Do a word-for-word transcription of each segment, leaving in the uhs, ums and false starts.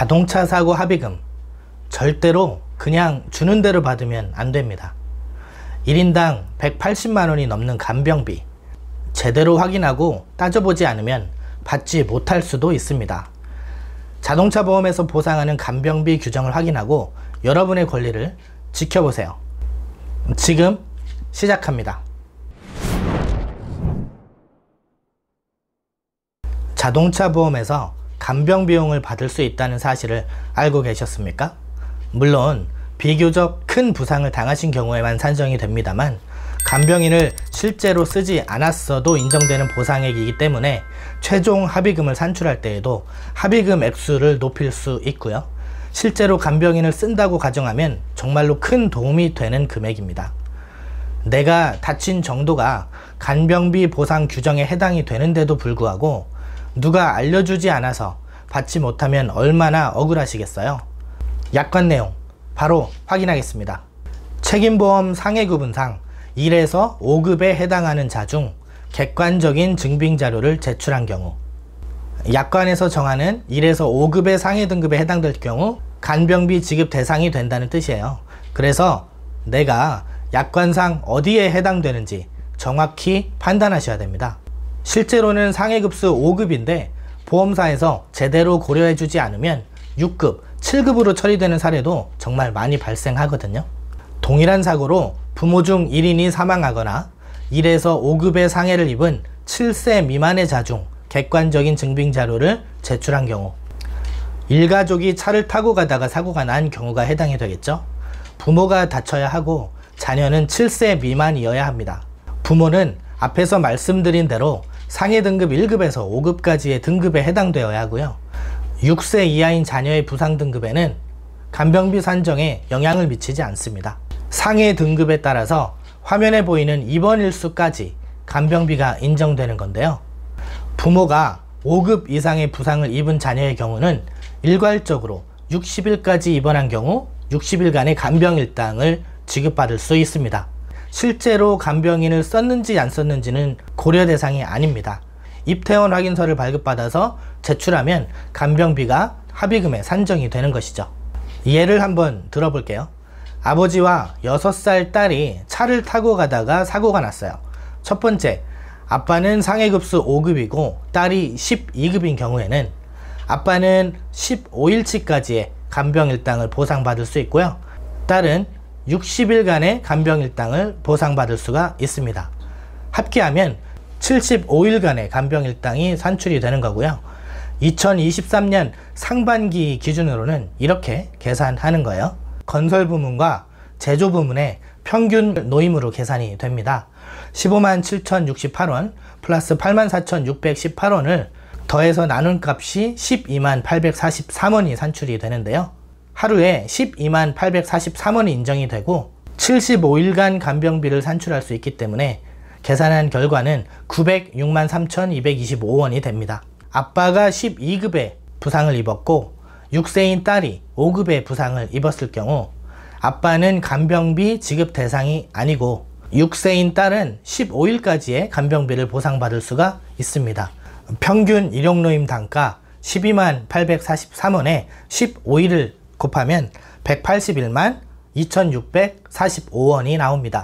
자동차 사고 합의금 절대로 그냥 주는 대로 받으면 안 됩니다. 일 인당 백팔십만 원이 넘는 간병비, 제대로 확인하고 따져보지 않으면 받지 못할 수도 있습니다. 자동차 보험에서 보상하는 간병비 규정을 확인하고 여러분의 권리를 지켜보세요. 지금 시작합니다. 자동차 보험에서 간병 비용을 받을 수 있다는 사실을 알고 계셨습니까? 물론 비교적 큰 부상을 당하신 경우에만 산정이 됩니다만, 간병인을 실제로 쓰지 않았어도 인정되는 보상액이기 때문에 최종 합의금을 산출할 때에도 합의금 액수를 높일 수 있고요. 실제로 간병인을 쓴다고 가정하면 정말로 큰 도움이 되는 금액입니다. 내가 다친 정도가 간병비 보상 규정에 해당이 되는데도 불구하고 누가 알려주지 않아서 받지 못하면 얼마나 억울하시겠어요? 약관 내용 바로 확인하겠습니다. 책임보험 상해구분상 일에서 오 급에 해당하는 자 중 객관적인 증빙자료를 제출한 경우, 약관에서 정하는 일에서 오 급의 상해 등급에 해당될 경우 간병비 지급 대상이 된다는 뜻이에요. 그래서 내가 약관상 어디에 해당되는지 정확히 판단하셔야 됩니다. 실제로는 상해급수 오 급인데 보험사에서 제대로 고려해주지 않으면 육 급, 칠 급으로 처리되는 사례도 정말 많이 발생하거든요. 동일한 사고로 부모 중 일 인이 사망하거나 일에서 오 급의 상해를 입은 칠 세 미만의 자 중 객관적인 증빙자료를 제출한 경우, 일가족이 차를 타고 가다가 사고가 난 경우가 해당이 되겠죠. 부모가 다쳐야 하고 자녀는 칠 세 미만이어야 합니다. 부모는 앞에서 말씀드린 대로 상해 등급 일 급에서 오 급까지의 등급에 해당되어야 하고요. 육 세 이하인 자녀의 부상 등급에는 간병비 산정에 영향을 미치지 않습니다. 상해 등급에 따라서 화면에 보이는 입원 일수까지 간병비가 인정되는 건데요. 부모가 오 급 이상의 부상을 입은 자녀의 경우는 일괄적으로 육십 일까지 입원한 경우 육십 일간의 간병일당을 지급받을 수 있습니다. 실제로 간병인을 썼는지 안 썼는지는 고려 대상이 아닙니다. 입퇴원 확인서를 발급받아서 제출하면 간병비가 합의금에 산정이 되는 것이죠. 예를 한번 들어볼게요. 아버지와 여섯 살 딸이 차를 타고 가다가 사고가 났어요. 첫 번째, 아빠는 상해급수 오 급이고 딸이 십이 급인 경우에는 아빠는 십오 일치까지의 간병일당을 보상받을 수 있고요. 딸은 육십 일간의 간병일당을 보상받을 수가 있습니다. 합계하면 칠십오 일간의 간병일당이 산출이 되는 거고요. 이천이십삼 년 상반기 기준으로는 이렇게 계산하는 거예요. 건설 부문과 제조 부문의 평균 노임으로 계산이 됩니다. 십오만 칠천육십팔 원 플러스 팔만 사천육백십팔 원을 더해서 나눈 값이 십이만 팔백사십삼 원이 산출이 되는데요. 하루에 십이만 팔백사십삼 원이 인정이 되고 칠십오 일간 간병비를 산출할 수 있기 때문에 계산한 결과는 구백육만 삼천이백이십오 원이 됩니다. 아빠가 십이 급의 부상을 입었고 육 세인 딸이 오 급의 부상을 입었을 경우 아빠는 간병비 지급 대상이 아니고 육 세인 딸은 십오 일까지의 간병비를 보상받을 수가 있습니다. 평균 일용노임 단가 십이만 팔백사십삼 원에 십오 일을 곱하면 백팔십일만 이천육백사십오 원이 나옵니다.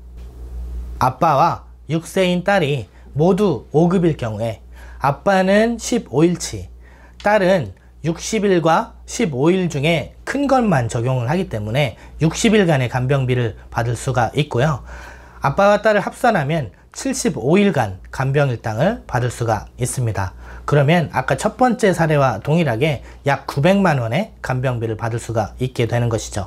아빠와 육 세인 딸이 모두 오 급일 경우에 아빠는 십오 일치, 딸은 육십 일과 십오 일 중에 큰 것만 적용을 하기 때문에 육십 일간의 간병비를 받을 수가 있고요. 아빠와 딸을 합산하면 칠십오 일간 간병일당을 받을 수가 있습니다. 그러면 아까 첫 번째 사례와 동일하게 약 구백만 원의 간병비를 받을 수가 있게 되는 것이죠.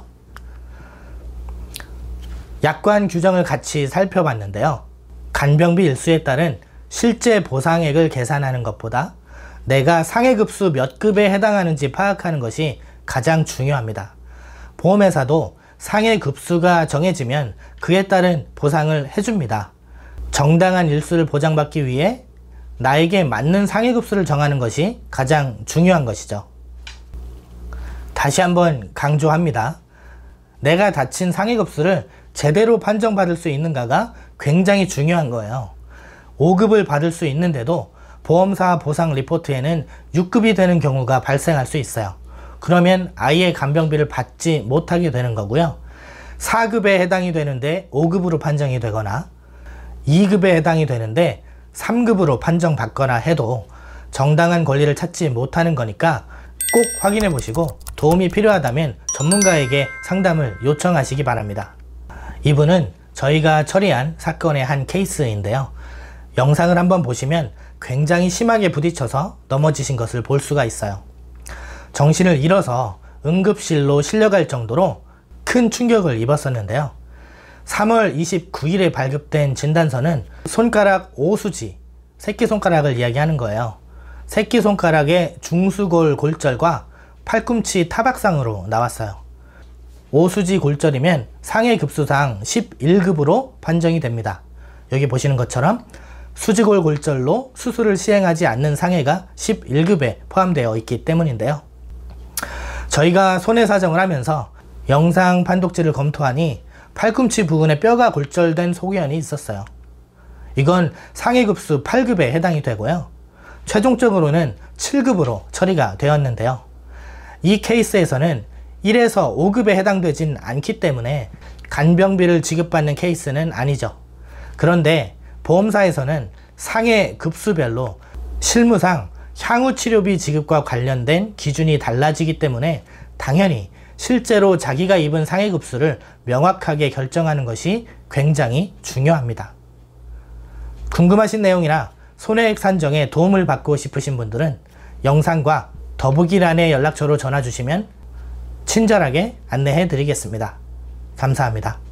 약관 규정을 같이 살펴봤는데요. 간병비 일수에 따른 실제 보상액을 계산하는 것보다 내가 상해급수 몇 급에 해당하는지 파악하는 것이 가장 중요합니다. 보험회사도 상해급수가 정해지면 그에 따른 보상을 해줍니다. 정당한 일수를 보장받기 위해 나에게 맞는 상해급수를 정하는 것이 가장 중요한 것이죠. 다시 한번 강조합니다. 내가 다친 상해급수를 제대로 판정받을 수 있는가가 굉장히 중요한 거예요. 오 급을 받을 수 있는데도 보험사 보상 리포트에는 육 급이 되는 경우가 발생할 수 있어요. 그러면 아예 간병비를 받지 못하게 되는 거고요. 사 급에 해당이 되는데 오 급으로 판정이 되거나 이 급에 해당이 되는데 삼 급으로 판정받거나 해도 정당한 권리를 찾지 못하는 거니까 꼭 확인해 보시고 도움이 필요하다면 전문가에게 상담을 요청하시기 바랍니다. 이분은 저희가 처리한 사건의 한 케이스인데요. 영상을 한번 보시면 굉장히 심하게 부딪혀서 넘어지신 것을 볼 수가 있어요. 정신을 잃어서 응급실로 실려갈 정도로 큰 충격을 입었었는데요. 삼월 이십구일에 발급된 진단서는 손가락 오수지, 새끼손가락을 이야기하는 거예요. 새끼손가락의 중수골 골절과 팔꿈치 타박상으로 나왔어요. 오수지 골절이면 상해 급수상 십일 급으로 판정이 됩니다. 여기 보시는 것처럼 수지골 골절로 수술을 시행하지 않는 상해가 십일 급에 포함되어 있기 때문인데요. 저희가 손해사정을 하면서 영상 판독지를 검토하니 팔꿈치 부근에 뼈가 골절된 소견이 있었어요. 이건 상해급수 팔 급에 해당이 되고요. 최종적으로는 칠 급으로 처리가 되었는데요. 이 케이스에서는 일에서 오 급에 해당되진 않기 때문에 간병비를 지급받는 케이스는 아니죠. 그런데 보험사에서는 상해 급수별로 실무상 향후 치료비 지급과 관련된 기준이 달라지기 때문에 당연히 실제로 자기가 입은 상해 급수를 명확하게 결정하는 것이 굉장히 중요합니다. 궁금하신 내용이나 손해액 산정에 도움을 받고 싶으신 분들은 영상과 더보기란의 연락처로 전화 주시면 친절하게 안내해 드리겠습니다. 감사합니다.